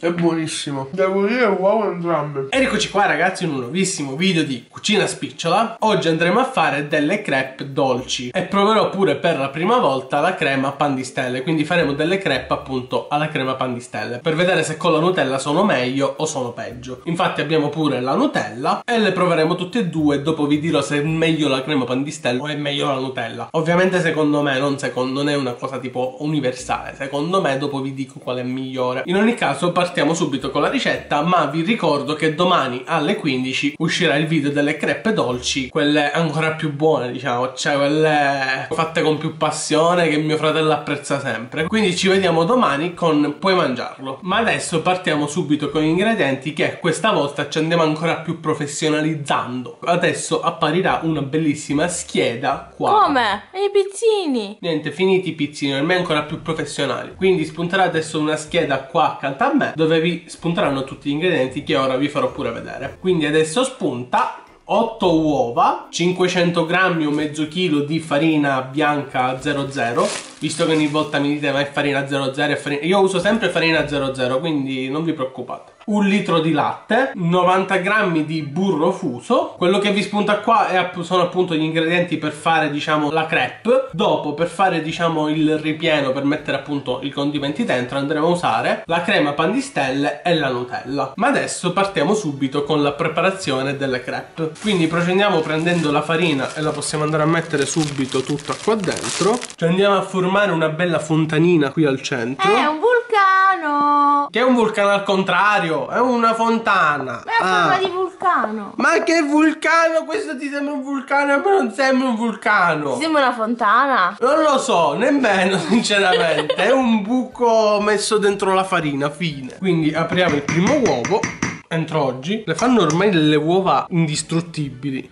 È buonissimo. Devo dire wow entrambe. Ed eccoci qua ragazzi in un nuovissimo video di Cucina Spicciola. Oggi andremo a fare delle crepe dolci e proverò pure per la prima volta la crema pan di stelle. Quindi faremo delle crepe appunto alla crema pan di stelle per vedere se con la Nutella sono meglio o sono peggio. Infatti abbiamo pure la Nutella e le proveremo tutte e due. Dopo vi dirò se è meglio la crema pan di stelle o è meglio la Nutella. Ovviamente secondo me, non è una cosa tipo universale. Secondo me dopo vi dico qual è migliore. In ogni caso partiamo subito con la ricetta, ma vi ricordo che domani alle 15 uscirà il video delle crepe dolci, quelle ancora più buone diciamo, cioè quelle fatte con più passione che mio fratello apprezza sempre. Quindi ci vediamo domani con Puoi Mangiarlo. Ma adesso partiamo subito con gli ingredienti che questa volta ci andiamo ancora più professionalizzando. Adesso apparirà una bellissima scheda qua. Come? E i pizzini? Niente, finiti i pizzini, ormai ancora più professionali. Quindi spunterà adesso una scheda qua accanto a me dove vi spunteranno tutti gli ingredienti che ora vi farò pure vedere. Quindi adesso spunta 8 uova, 500 grammi o mezzo chilo di farina bianca 00. Visto che ogni volta mi dite ma è farina 00 è farina... Io uso sempre farina 00, quindi non vi preoccupate. 1 litro di latte, 90 grammi di burro fuso. Quello che vi spunta qua sono appunto gli ingredienti per fare diciamo la crepe. Dopo per fare diciamo il ripieno, per mettere appunto i condimenti dentro, andremo a usare la crema pan di stelle e la Nutella. Ma adesso partiamo subito con la preparazione delle crepe. Quindi procediamo prendendo la farina e la possiamo andare a mettere subito tutta qua dentro. Ci andiamo a formare una bella fontanina qui al centro. È un vulcano! Che è un vulcano al contrario, è una fontana. Ma è a forma di vulcano. Ma che vulcano? Questo ti sembra un vulcano? A me non sembra un vulcano. Ti sembra una fontana? Non lo so, nemmeno sinceramente. È un buco messo dentro la farina, fine. Quindi apriamo il primo uovo. Entro oggi. Le fanno ormai delle uova indistruttibili.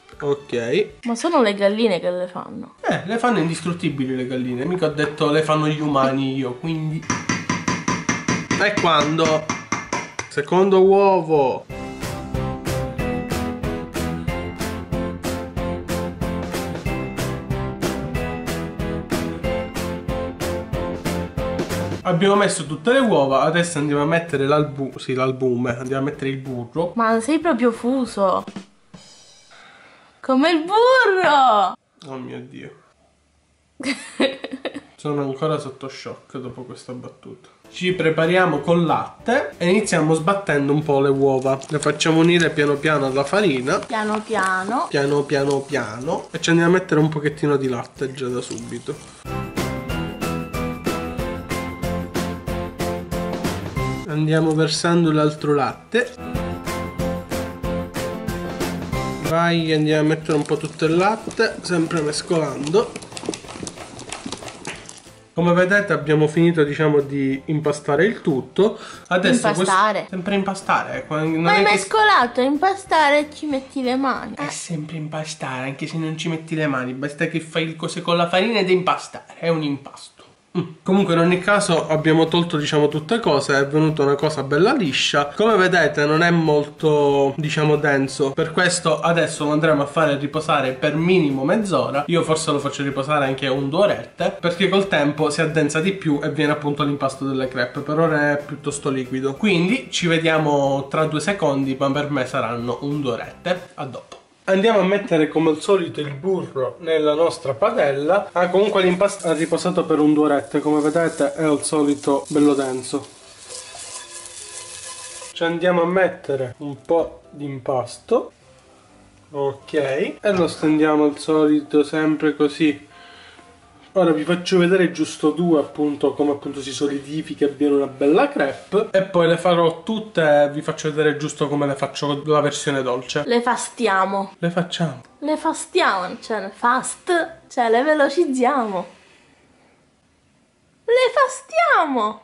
Ok. Ma sono le galline che le fanno. Le fanno indistruttibili le galline. Mica ho detto le fanno gli umani io, quindi... E quando? Secondo uovo. Abbiamo messo tutte le uova, adesso andiamo a mettere l'albume, andiamo a mettere il burro. Ma sei proprio fuso. Come il burro! Oh mio Dio. Sono ancora sotto shock dopo questa battuta. Ci prepariamo col latte e iniziamo sbattendo un po' le uova. Le facciamo unire piano piano alla farina. Piano piano. Piano piano piano. E ci andiamo a mettere un pochettino di latte già da subito. Andiamo versando l'altro latte. Vai, andiamo a mettere un po' tutto il latte, sempre mescolando. Come vedete abbiamo finito diciamo di impastare il tutto. Adesso impastare. Sempre impastare. Ma hai mescolato, impastare e ci metti le mani. È sempre impastare, anche se non ci metti le mani. Basta che fai le cose con la farina ed è impastare. È un impasto. Comunque in ogni caso abbiamo tolto diciamo tutte cose, è venuta una cosa bella liscia. Come vedete non è molto diciamo denso, per questo adesso lo andremo a fare riposare per minimo mezz'ora. Io forse lo faccio riposare anche 1-2 orette, perché col tempo si addensa di più e viene appunto l'impasto delle crepe. Per ora è piuttosto liquido, quindi ci vediamo tra 2 secondi, ma per me saranno 1-2 orette. A dopo. Andiamo a mettere come al solito il burro nella nostra padella. Comunque l'impasto ha riposato per 1-2 orette, come vedete è al solito bello denso. Ci andiamo a mettere un po' di impasto. Ok. E lo stendiamo al solito sempre così. Ora vi faccio vedere giusto 2 appunto come appunto si solidifica e viene una bella crepe. E poi le farò tutte, vi faccio vedere giusto come le faccio la versione dolce. Le fastiamo. Le facciamo. Le fastiamo, cioè fast, cioè le velocizziamo. Le fastiamo.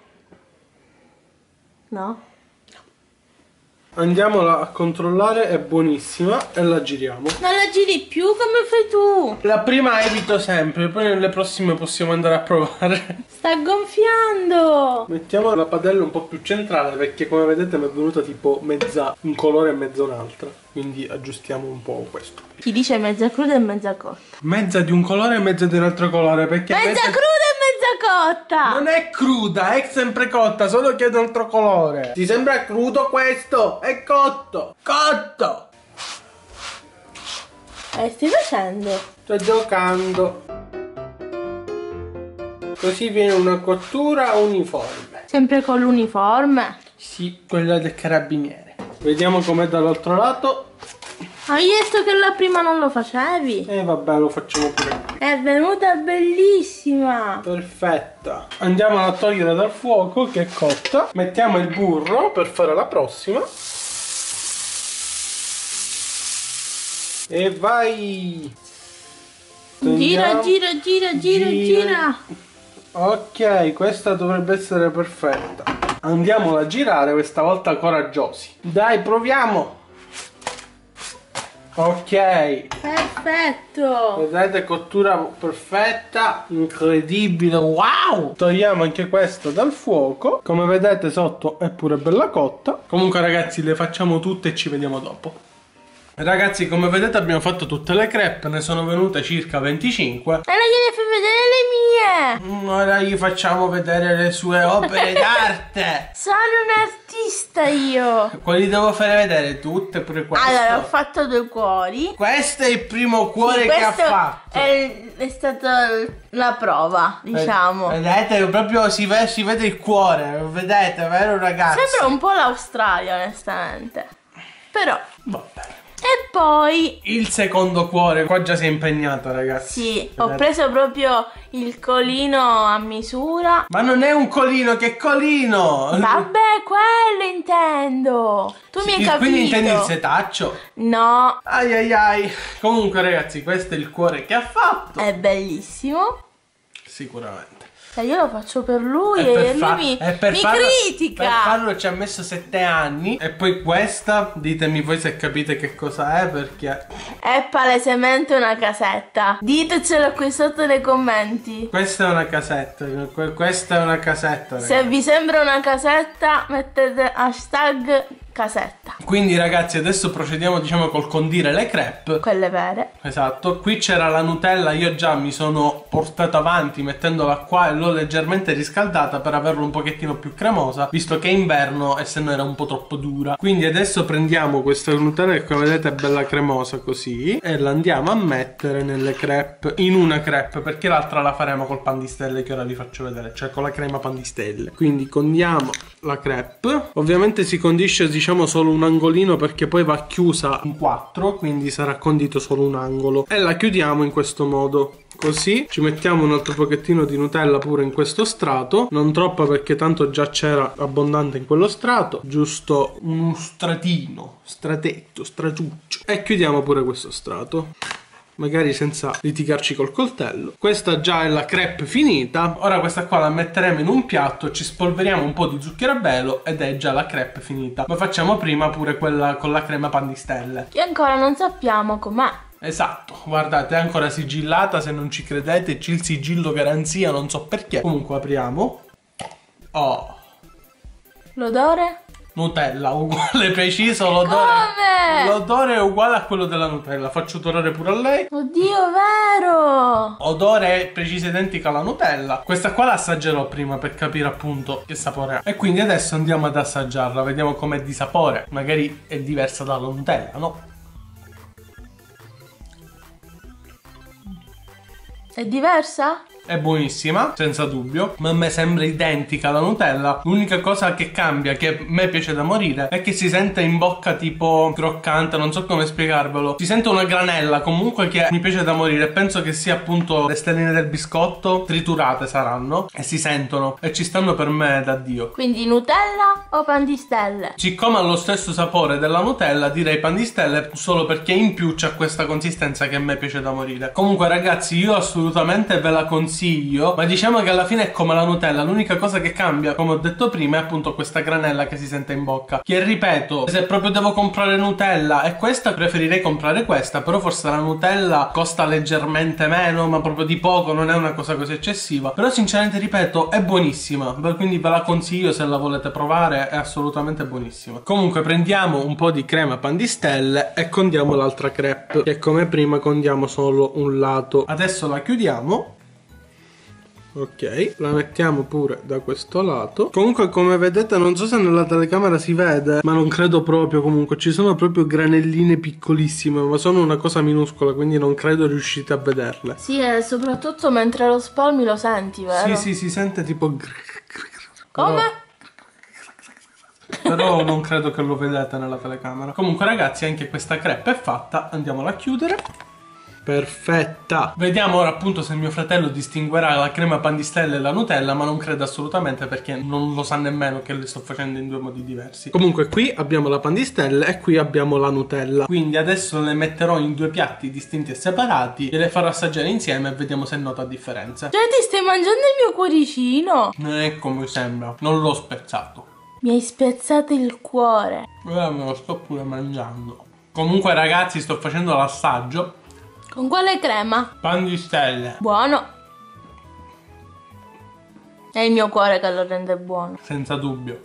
No? Andiamola a controllare, è buonissima e la giriamo. Non la giri più come fai tu? La prima evito sempre, poi nelle prossime possiamo andare a provare. Sta gonfiando. Mettiamo la padella un po' più centrale perché come vedete mi è venuta tipo mezza un colore e mezza un'altra. Quindi aggiustiamo un po' questo. Chi dice mezza cruda e mezza cotta? Mezza di un colore e mezza di un altro colore perché mezza cruda e mezza cotta! Non è cruda, è sempre cotta, solo che è un altro colore. Ti sembra crudo questo? È cotto! Cotto! Che stai facendo? Sto giocando. Così viene una cottura uniforme. Sempre con l'uniforme? Sì, quella del carabiniere. Vediamo com'è dall'altro lato. Hai detto che la prima non lo facevi? E vabbè, lo facciamo pure qui. È venuta bellissima! Perfetta. Andiamo a togliere dal fuoco che è cotta. Mettiamo il burro per fare la prossima. E vai. Gira, gira, gira, gira, gira. Ok, questa dovrebbe essere perfetta. Andiamola a girare, questa volta coraggiosi. Dai, proviamo. Ok. Perfetto. Vedete, cottura perfetta, incredibile, wow! Togliamo anche questo dal fuoco. Come vedete sotto è pure bella cotta. Comunque ragazzi, le facciamo tutte e ci vediamo dopo. Ragazzi, come vedete abbiamo fatto tutte le crepe, ne sono venute circa 25. E non gliene fai vedere le mie! Ora gli facciamo vedere le sue opere d'arte. Sono un artista io! Quali devo fare vedere? Tutte, pure questo. Allora, ho fatto 2 cuori. Questo è il primo cuore che ha Questo fatto. è stata la prova, diciamo. Vedete, proprio si vede il cuore. Vedete, vero ragazzi? Sembra un po' l'Australia, onestamente. Però. Va bene. E poi... Il secondo cuore, qua già si è impegnata ragazzi. Sì, ho preso proprio il colino a misura. Ma non è un colino, che colino! Vabbè, quello intendo. Tu mi hai capito. Quindi intendi il setaccio? No. Ai ai ai. Comunque ragazzi, questo è il cuore che ha fatto. È bellissimo. Sicuramente. Io lo faccio per lui E e lui mi critica. Per farlo ci ha messo 7 anni. E poi questa, ditemi voi se capite che cosa è, perché è palesemente una casetta. Ditecelo qui sotto nei commenti. questa è una casetta. Questa è una casetta, Se ragazzi. vi sembra una casetta, mettete hashtag casetta. Quindi ragazzi, adesso procediamo diciamo col condire le crepe. Quelle vere. Esatto, qui c'era la Nutella, io già mi sono portato avanti mettendola qua e l'ho leggermente riscaldata per averla un pochettino più cremosa, visto che è inverno e se no era un po' troppo dura. Quindi adesso prendiamo questa Nutella che come vedete è bella cremosa così e la andiamo a mettere nelle crepe, in una crepe, perché l'altra la faremo col pan di stelle che ora vi faccio vedere, cioè con la crema pan di stelle. Quindi condiamo la crepe, ovviamente si condisce diciamo solo un angolino perché poi va chiusa in 4, quindi sarà condito solo un angolo e la chiudiamo in questo modo. Così ci mettiamo un altro pochettino di Nutella pure in questo strato, non troppa perché tanto già c'era abbondante in quello strato, giusto uno stratino, stratetto, stratuccio, e chiudiamo pure questo strato, magari senza litigarci col coltello. Questa già è la crepe finita. Ora questa qua la metteremo in un piatto, ci spolveriamo un po' di zucchero a velo ed è già la crepe finita. Ma facciamo prima pure quella con la crema pan di stelle, Che ancora non sappiamo com'è. esatto, guardate, è ancora sigillata, se non ci credete c'è il sigillo garanzia, non so perché. Comunque apriamo. Oh, L'odore? Nutella, uguale preciso l'odore. Come? L'odore è uguale a quello della Nutella. Faccio odorare pure a lei. Oddio, vero! Odore precisa identica alla Nutella. Questa qua la assaggerò prima per capire appunto che sapore ha. E quindi adesso andiamo ad assaggiarla, vediamo com'è di sapore. Magari è diversa dalla Nutella, no? È diversa? È buonissima, senza dubbio, ma a me sembra identica alla Nutella. L'unica cosa che cambia, che a me piace da morire, è che si sente in bocca tipo croccante, non so come spiegarvelo. Si sente una granella comunque che mi piace da morire. Penso che sia appunto le stelline del biscotto triturate saranno e si sentono e ci stanno per me da Dio. Quindi Nutella o pan di stelle? Siccome ha lo stesso sapore della Nutella, direi pan di stelle solo perché in più c'ha questa consistenza che a me piace da morire. Comunque ragazzi, io assolutamente ve la consiglio, ma diciamo che alla fine è come la Nutella. L'unica cosa che cambia, come ho detto prima, è appunto questa granella che si sente in bocca, che ripeto, se proprio devo comprare Nutella e questa, preferirei comprare questa. Però forse la Nutella costa leggermente meno, ma proprio di poco, non è una cosa così eccessiva. Però sinceramente ripeto, è buonissima, quindi ve la consiglio se la volete provare, è assolutamente buonissima. Comunque prendiamo un po' di crema pan di stelle e condiamo l'altra crepe, che come prima condiamo solo un lato. Adesso la chiudiamo. Ok, la mettiamo pure da questo lato. Comunque come vedete, non so se nella telecamera si vede, ma non credo proprio. Comunque ci sono proprio granelline piccolissime, ma sono una cosa minuscola, quindi non credo riuscite a vederle. Sì, e soprattutto mentre lo spalmi lo senti, vero? Sì, si sente tipo... Come? Però non credo che lo vedete nella telecamera. Comunque ragazzi, anche questa crepe è fatta. Andiamola a chiudere. Perfetta. Vediamo ora appunto se mio fratello distinguerà la crema pandistelle e la Nutella, ma non credo assolutamente, perché non lo sa nemmeno che le sto facendo in due modi diversi. Comunque qui abbiamo la pandistelle e qui abbiamo la Nutella. Quindi adesso le metterò in due piatti distinti e separati e le farò assaggiare insieme e vediamo se nota differenze. Cioè ti stai mangiando il mio cuoricino? Non è come sembra, non l'ho spezzato. Mi hai spezzato il cuore. Me lo sto pure mangiando. Comunque ragazzi, sto facendo l'assaggio. Con quale crema? Pandistelle. Buono. È il mio cuore che lo rende buono. Senza dubbio.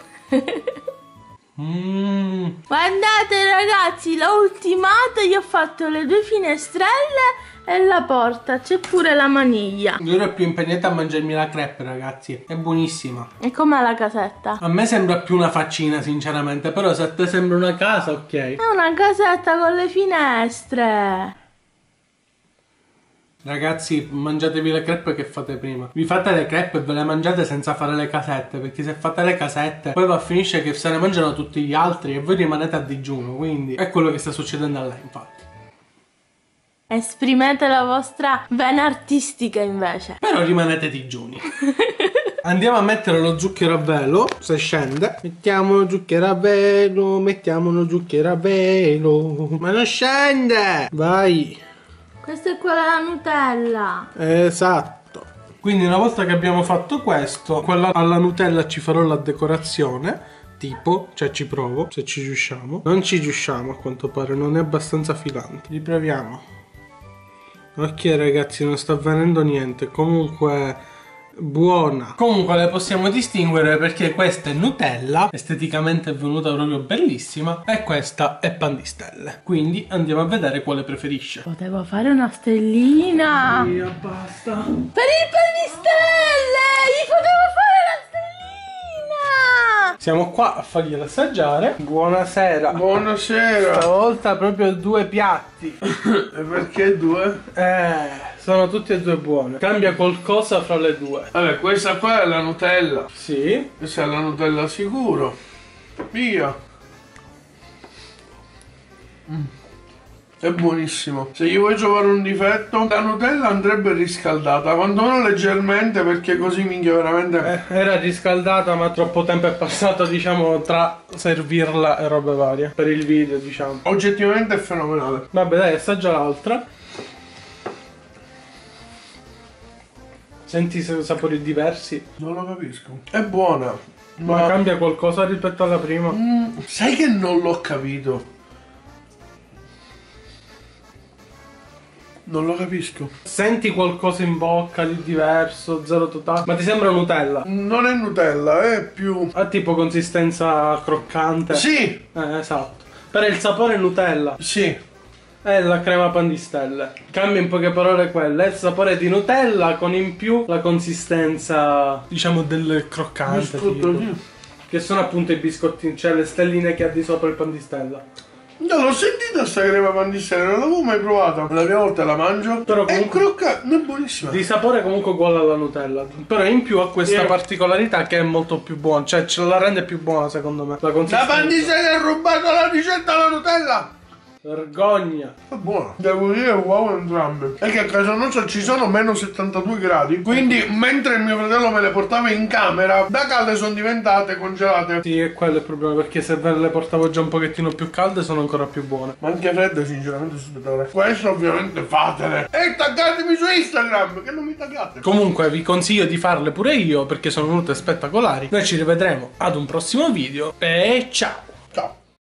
Guardate ragazzi, l'ho ultimato, gli ho fatto le due finestrelle e la porta, c'è pure la maniglia. Io ero più impegnata a mangiarmi la crepe, ragazzi. È buonissima. E com'è la casetta? A me sembra più una faccina, sinceramente. Però se a te sembra una casa, ok. È una casetta con le finestre. Ragazzi, mangiatevi le crepe che fate prima. Vi fate le crepe e ve le mangiate senza fare le casette, perché se fate le casette poi va a finire che se ne mangiano tutti gli altri e voi rimanete a digiuno. Quindi è quello che sta succedendo a lei, infatti. Esprimete la vostra vena artistica invece. Però rimanete digiuni. Andiamo a mettere lo zucchero a velo, se scende. Mettiamo lo zucchero a velo, mettiamo lo zucchero a velo. Ma non scende! Vai! Questa è quella della Nutella. Esatto. Quindi una volta che abbiamo fatto questo, quella alla Nutella ci farò la decorazione. Tipo, cioè ci provo, se ci riusciamo. Non ci riusciamo a quanto pare, non è abbastanza filante. Riproviamo. Ok ragazzi, non sta avvenendo niente. Comunque... buona. Comunque le possiamo distinguere perché questa è Nutella, esteticamente è venuta proprio bellissima, e questa è pandistelle. Quindi andiamo a vedere quale preferisce. Potevo fare una stellina. Via, basta. Per il pandistelle! Gli potevo fare la stellina! Siamo qua a fargliela assaggiare. Buonasera. Buonasera. Stavolta proprio due piatti. E perché due? Sono tutte e due buone. Cambia qualcosa fra le due. Vabbè, questa qua è la Nutella. Sì. Questa è la Nutella sicuro. Via. È buonissimo. Se gli vuoi trovare un difetto, la Nutella andrebbe riscaldata, quantomeno leggermente, perché così minchia veramente... Era riscaldata, ma troppo tempo è passato, diciamo, tra servirla e robe varie. Per il video, diciamo. Oggettivamente è fenomenale. Vabbè, dai, assaggia l'altra. Senti sapori diversi. Non lo capisco. È buona, Ma cambia qualcosa rispetto alla prima? sai che non l'ho capito. Non lo capisco. Senti qualcosa in bocca di diverso, zero totale. Ma ti sembra Nutella? Non è Nutella, è più... Ha tipo consistenza croccante. Sì, Esatto. Per il sapore Nutella. sì. È la crema pandistelle. Cambia in poche parole quella. È il sapore di Nutella con in più la consistenza, diciamo, del croccante. Biscotto, Tipo. sì. Che sono appunto i biscottini, cioè le stelline che ha di sopra il pandistella. Non l'ho sentita sta crema pandistelle, non l'avevo mai provata. La prima volta la mangio. Però è comunque- croccante, è buonissima. Di sapore comunque uguale alla Nutella. Però in più ha questa particolarità che è molto più buona. Cioè ce la rende più buona secondo me. La La consistenza. pandistelle ha rubato la ricetta alla Nutella. Vergogna. È buona. Devo dire wow entrambe. È che a casa nostra ci sono meno 72 gradi. Quindi mentre mio fratello me le portava in camera, da calde sono diventate congelate. Sì, è quello il problema. Perché se ve le portavo già un pochettino più calde sono ancora più buone. Ma anche fredde sinceramente spettacolare. Questo ovviamente fatele. E taggatemi su Instagram, che non mi taggate. Comunque vi consiglio di farle pure io perché sono venute spettacolari. Noi ci rivedremo ad un prossimo video e ciao!